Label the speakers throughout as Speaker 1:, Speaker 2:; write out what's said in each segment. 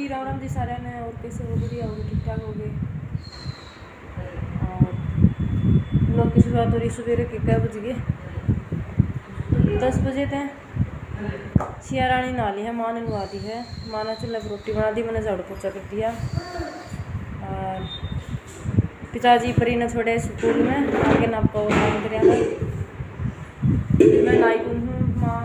Speaker 1: जी राम राम जी सारे ने। और कैसे हो? बढ़िया हो गए, ठीक ठाक हो गए। और लोग की शुरुआत हो रही सवेरे के 6 बज गए, 10 बजे थे। सिया रानी नहा ली है, माँ ने नहा दी है। माँ ने चूल्हे पर रोटी बना दी, मैंने झाड़ू पोछा कर दिया। और पिताजी परी ने छोड़े स्कूल में, आगे ना आपका काम कर मैं नाई हूँ। माँ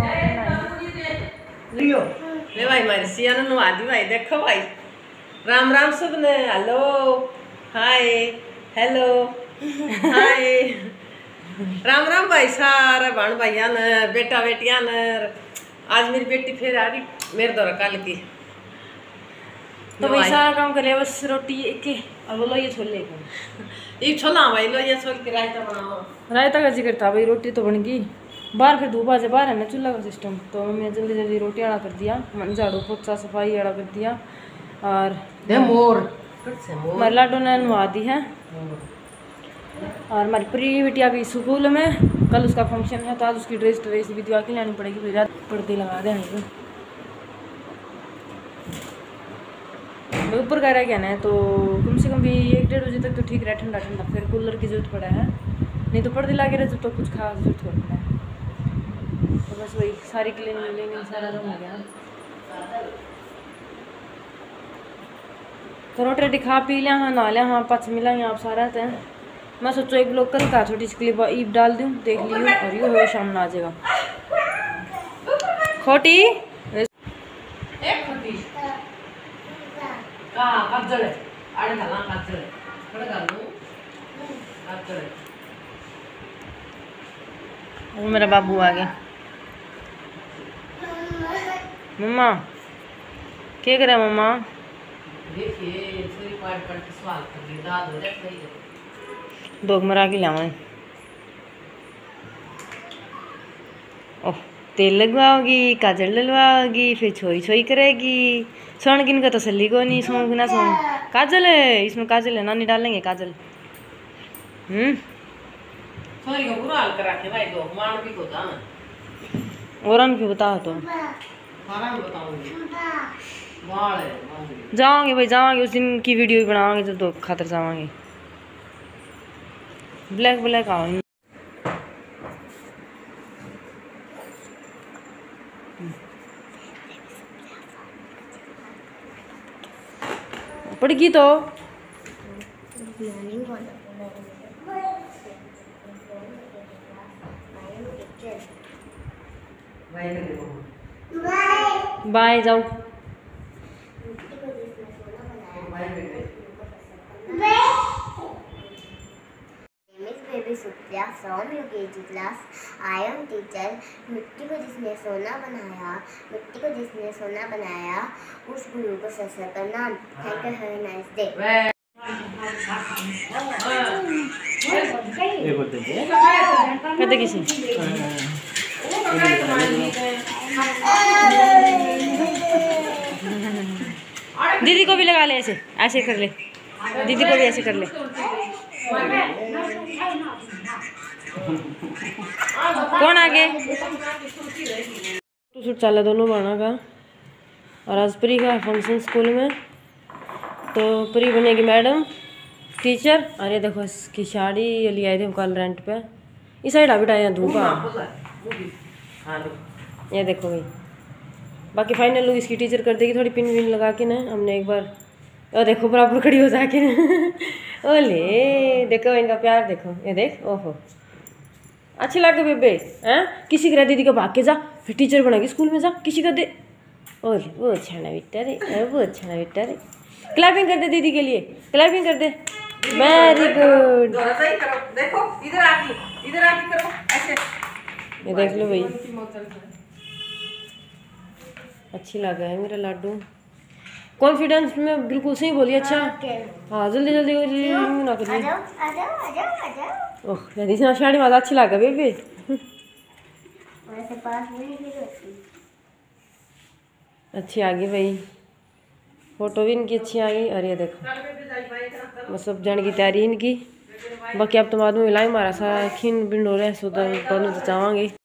Speaker 2: ले भाई मारी सिया ने नहा दी भाई। देखो भाई, राम राम सब ने। Hello hi, hello hi, Ram Ram भाई सारे भाण भाइया ने, बेटा बेटिया ने। आज मेरी बेटी फिर आ रही मेरे दौरा कल की,
Speaker 1: तो भाई सारा काम कर लिया, बस रोटी के। और बोलो ये छोले
Speaker 2: ये छोला भाई, लो ये छोल के रायता बनाओ।
Speaker 1: रायता का जिक्र था भाई, रोटी तो बन गई। बाहर फिर धूप आ जाए, बाहर है ना चूल्हा का सिस्टम, तो मैं जल्दी जल्दी रोटी आड़ा कर दिया, मन झाड़ू पोछा सफाई आड़ा कर दिया। और हमारे लाडो ने नहा दी है। और हमारी प्री बिटिया गई स्कूल में, कल उसका फंक्शन है, तो आज उसकी ड्रेस भी दिवा के लानी पड़ेगी, फिर पर्दे लगा देंगे। ऊपर का रह गया ना, तो कम से कम भी 1-1:30 बजे तक तो ठीक रहा, ठंडा ठंडा। फिर कूलर की जरूरत पड़ा है, नहीं तो पर्दे लगे रहे तो कुछ खास जरूरत हो पड़ा है। तो बस वही सारी क्लीनिंग सारा रूम हो गया। तो रोटी रोटी खा पी लिया, हाँ नहा लिया, हाँ 5 मिला यहाँ आप सारा रहते हैं। मैं सोचो एक ब्लॉग कल का छोटी सी क्लिप ईप डाल दूँ, देख लियो। और ये हो शाम में आ जाएगा खोटी वो मेरा बाबू आ गया। मम्मा क्या करे मम्मा? दोग मरा के लिया। ओह तेल लगवाओगी, काजल डलवाओगी, फिर छोई छोई करेगी। सोन किन का तसल्ली को नहीं, सोन ना सोन। काजल है इसमें, काजल है, नानी डालेंगे काजल। और क्यों बताओ तो जाओगे भाई, जाओगे उस दिन की वीडियो भी बनाओगे जब तो खातर जाओगे। ब्लैक ब्लैक आओ पड़गी तो बाय जाओ।
Speaker 3: Supriya from UKG class. I am teacher. मिट्टी को जिसने सोना बनाया, मिट्टी को जिसने सोना बनाया, उस गुरु को सर प्रणाम। Thank you, have a nice day.
Speaker 1: कहते किसी दीदी को भी लगा ले, ऐसे ऐसे कर ले, दीदी को भी ऐसे कर ले। कौन आगे तो शूट चला दोनों बाना का। और आज परी का फंक्शन स्कूल में, तो परी बनेगी मैडम टीचर। और ये देखो इसकी साड़ी ये ले आए थे कल रेंट पे। इस साइड अभी टाइम धूप आ, ये देखो भाई। बाकी फाइनल लुक इसकी टीचर कर देगी, थोड़ी पिन विन लगा के ना। हमने एक बार और देखो बराबर खड़ी हो जाके ओले देखो इनका प्यार देखो, ये देख। ओहो अच्छी लगे बेबे हैं। किसी का दीदी को भाग के जा, फिर टीचर बनेगी स्कूल में, जा किसी का दे। ओले वो अच्छा ना बेटा रे, वो अच्छा ना बेटा रे। क्लैपिंग कर दे दीदी के लिए, क्लैपिंग कर दे। Very good.
Speaker 2: देखो इधर आके करो ऐसे,
Speaker 1: ये देख लो भाई, अच्छी लगा है मेरा लाडू। कॉन्फिडेंस में बिल्कुल सही बोली। अच्छा हाँ जल्दी जल्दी ना करिए। ओह यदि साड़ी माता अच्छी लगा बेबी। अच्छी आ गई भाई, फोटो भी इनकी अच्छी आ गई। और ये देखो बस सब जाने की तैयारी इनकी। बाकी अब तो बाद में मिलाएंगे, हमारा सारा खीन बिंड हो रहा है, सो तो चाहेंगे